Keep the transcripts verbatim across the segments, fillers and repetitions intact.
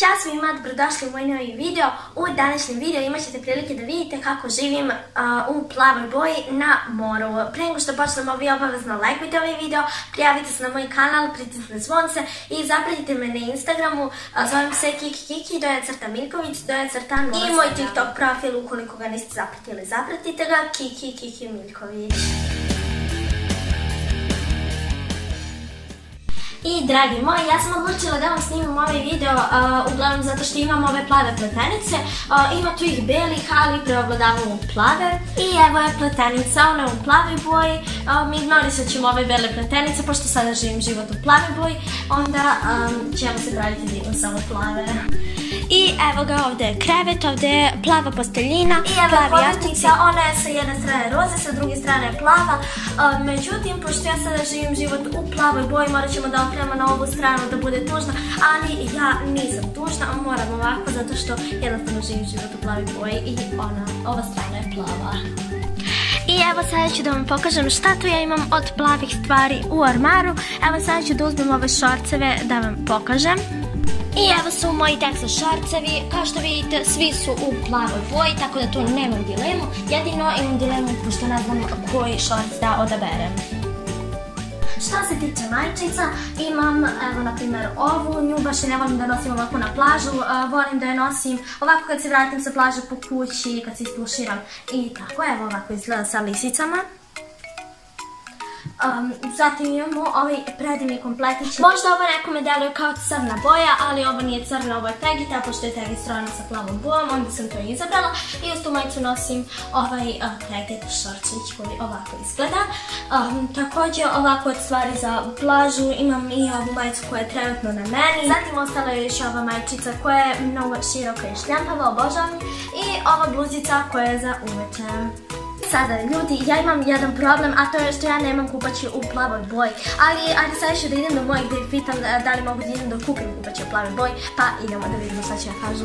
Ćao svima, dobrodošli u moj novi video. U današnjem videu imat ćete prilike da vidite kako živim uh, u plavoj boji na moru. Prije nego što počnemo, vi obavezno lajkujte ovaj video, prijavite se na moj kanal, pritisnite zvonce i zapratite me na Instagramu. Uh, zovem se Kiki Kiki, doja crta Miljković, doja crta nula. I moj TikTok profil, ukoliko ga niste zapratili, zapratite ga, Kiki Kiki Miljković. I dragi moji, ja sam odlučila da vam snimam ovaj video uh, uglavnom zato što imam ove plave pletenice. Uh, ima tu ih belih, ali preovladavaju plave. I evo je pletenica, ona je u plavoj boji. Uh, mi ignorisat ćemo ove bele pletenice, pošto sada živim život u plavoj boji, onda um, ćemo se praviti divno samo plave. I evo ga, ovdje je krevet, ovdje je plava posteljina, i evo je podmetnica, ona je sa jedne strane roze, sa druge strane je plava. Uh, međutim, pošto ja sada živim život u plavoj boji, morat ćemo da okrenemo na ovu stranu da bude tužna, ali ja nisam tužna, a moram ovako zato što jednostavno živim život u plavoj boji i ona, ova strana je plava. I evo sada ću da vam pokažem šta tu ja imam od plavih stvari u ormaru. Evo sada ću da uzmem ove šorceve da vam pokažem. I evo su moji teksa šorcevi, kao što vidite svi su u plavoj boji, tako da tu nemam dilemu, jedino imam dilemu pošto ne znam koji šorc da odaberem. Što se tiče majčica, imam, evo na primjer ovu, nju baš ne volim da nosim ovako na plažu, uh, volim da je nosim ovako kad se vratim sa plaže po kući, kad se ispuširam i tako, evo ovako izgleda sa lisicama. Um, zatim imamo ovaj predivni kompletić. Možda ovo nekome deluje kao crna boja, ali ovo nije crna, ovo je tegita, pošto je tegi strojena sa plavom bojom, onda sam to izabrala. I uz tu majicu nosim ovaj uh, tegit šorčić koji ovako izgleda. Um, također ovako od stvari za plažu, imam i ovu majicu koja je trenutno na meni. Zatim ostala je još ova majičica koja je mnogo široka i šljampava, obožavam. I ova bluzica koja je za uveče. Sada ljudi, ja imam jedan problem, a to je što ja nemam kupaće u plavoj boji. Ali ajde sad još da idem do mojeg da ih pitam da li mogu da idem da kupim kupaće u plavoj boji, pa idemo da vidimo šta će ja kažu.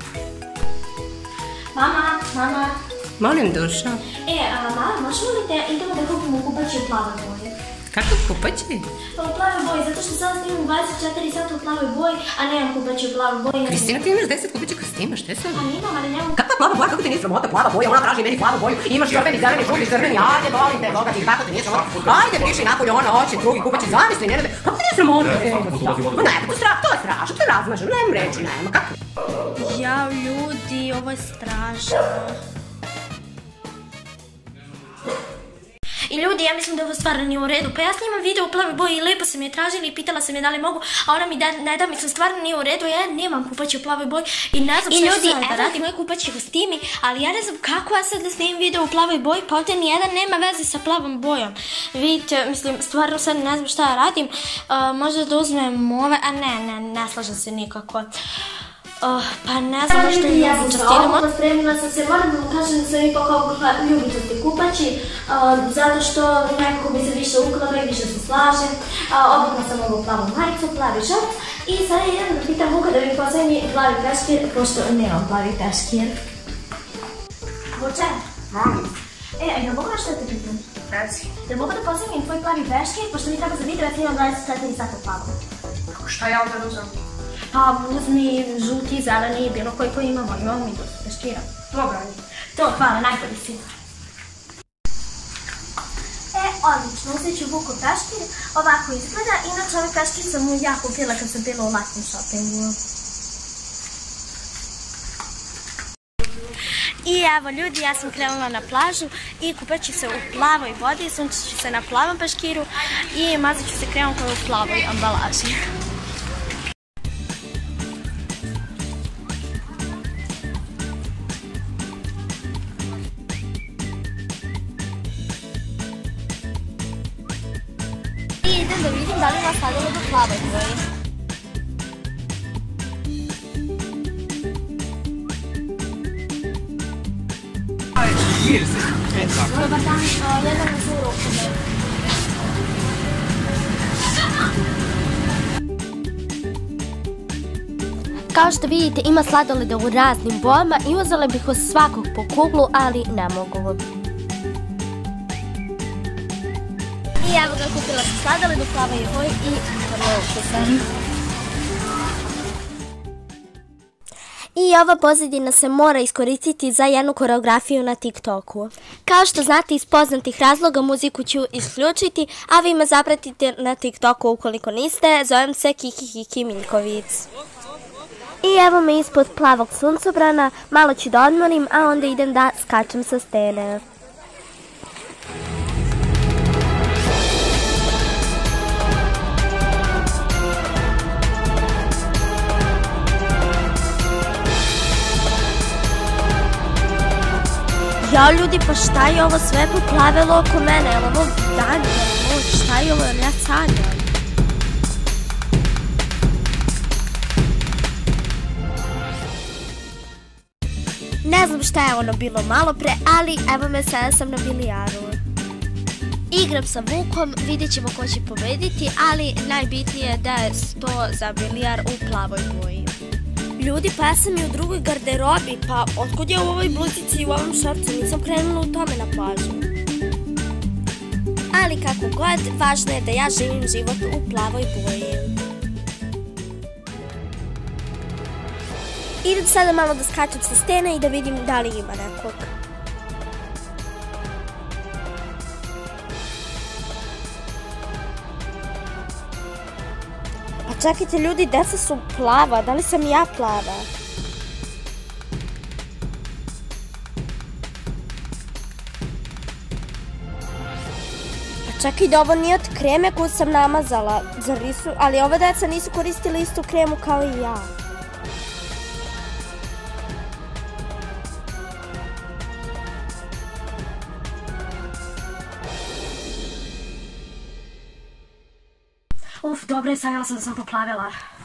Mama, mama. Molim duša. E, a, mama, možemo li da idemo da kupimo kupaće u plavoj boji? Kako kupaće? Pa u plavoj boji, zato što sad snimam dvadeset četiri sata u plavoj boji, a nemam kupaće u plavoj boji. Kristina, ti imaš deset kupaće kostima, šta je sad? Pa nimam, ali nemam... Kakva plava boja, kako ti nije sramota, plava boja, ona traži meni plavu boju, imaš crveni, zeleni, žuti, crveni, ajde, volim te, boga ti, kako ti nije sramota, ajde, priši napolje, ona hoće, drugi kupaće, zamisli, ne rade, kako ti nije sramota? Pa ne, to je strašno, to je strašno, to je razmaženo, nemam reći, nema, kako? Jao, ljudi, ovo je strašno. I ljudi, ja mislim da ovo stvarno nije u redu, pa ja snimam video u plavoj boji i lepo sam je tražila i pitala sam je da li mogu, a ona mi ne da, mislim stvarno nije u redu, ja nemam kupaće u plavoj boji i ne znam šta ću sada da radim, moji kupaće kostimi, ali ja ne znam kako ja sad da snimim video u plavoj boji, pa ovdje nijedan nema veze sa plavom bojom. Vidite, mislim, stvarno sad ne znam šta ja radim, možda da uzmem ove, a ne, ne, ne slažem se nikako. Uh, pa ne znam što je ljubičastinamo. Ja sam spremila sam se, moram da vam kažem da sam ipak obukla ljubičasti kupaći, uh, zato što nekako bi se više uklapa i više se slažem. Uh, obukla sam ovu plavu majicu, plavi šort i sada idem da pitam Vuka da mi pozajmi plavi peškir, pošto nemam plavi peškir. Vuče? Molim. E, a jel mogu nešto da te pitam? Reci. Jel mogu da pozajmim tvoj plavi peškir, pošto mi treba za video da snimam dvadeset četiri sata plavu? Šta ja onda uzem? Pa uzmi žuti, zeleni, bilo koji koji imamo, imamo mi dosta peškira. Dobro. To, hvala, najbolji si. E, odlično, uzet ću Vuku peškir, ovako izgleda, inače ovaj peškir sam mu ja kupila kad sam bila u letnjem shoppingu. I evo ljudi, ja sam krenula na plažu i kupat ću se u plavoj vodi, sunčit ću se na plavom peškiru i mazat ću se kremom koja je u plavoj ambalaži. Idem da vidim da li ima sladoled u plavoj boji. Dobar dan, jedan na svoju ruku. Kao što vidite, ima sladoleda u raznim bojama i uzela bih od svakog po kuglu, ali ne mogu. I evo ga, kupila sam sladoled u plavoj boji i vrlo ukusan. I ova pozadina se mora iskoristiti za jednu koreografiju na TikToku. Kao što znate, iz poznatih razloga muziku ću isključiti, a vi me zapratite na TikToku ukoliko niste. Zovem se Kiki Kiki Miljkovic. I evo me ispod plavog suncobrana, malo ću da odmorim, a onda idem da skačem sa stene. Ja ljudi, pa šta je ovo sve poplavilo oko mene? Je li ovo dan, je li noć? Šta je ovo, ja sanjam? Ne znam šta je ono bilo malo pre, ali evo me, sada sam na bilijaru. Igram sa Vukom, vidjet ćemo ko će pobediti, ali najbitnije je da je sto za bilijar u plavoj boji. Ljudi, pa ja sam i u drugoj garderobi, pa otkud je u ovoj bluzici i u ovom šorcu, nisam krenula u tome na plažu. Ali kako god, važno je da ja živim život u plavoj boji. Idem sada malo da skačem sa stene i da vidim da li ima nekog. Pa čekajte ljudi, deca su plava, da li sam ja plava? Pa čekaj, da ovo nije od kreme koju sam namazala, zar nisu, ali ova deca nisu koristili istu kremu kao i ja. Uf, dobro je, sanjala sam da sam poplavila.